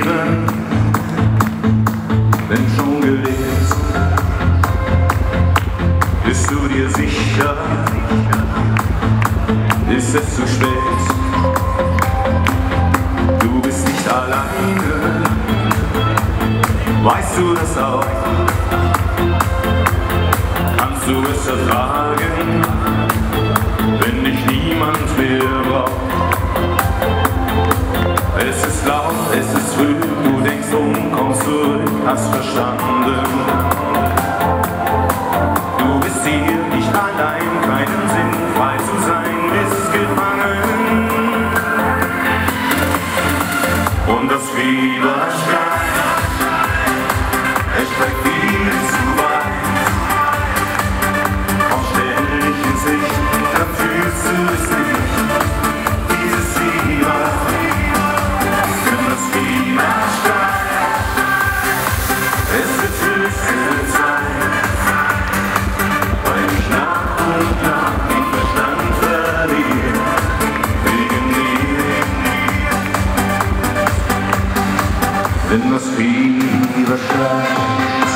Tränen, denn schon gelebt. Bist du dir sicher? Ist es zu spät? Du bist nicht alleine, weißt du das auch? Kannst du es ertragen, wenn dich niemand mehr braucht? Es ist laut, es ist früh, du denkst kommst zurück, hast verstanden. Du bist hier nicht allein, keinen Sinn, frei zu sein, bist gefangen. Und das Fieber steigt, es steigt viel zu weit. Komm ständig in Sicht, dann fühlst du es nicht, dieses Fieber. Wenn das Fieber steigt, es wird höchste Zeit, weil ich nach und nach den Verstand verliere, wegen dir. Wenn das Fieber steigt.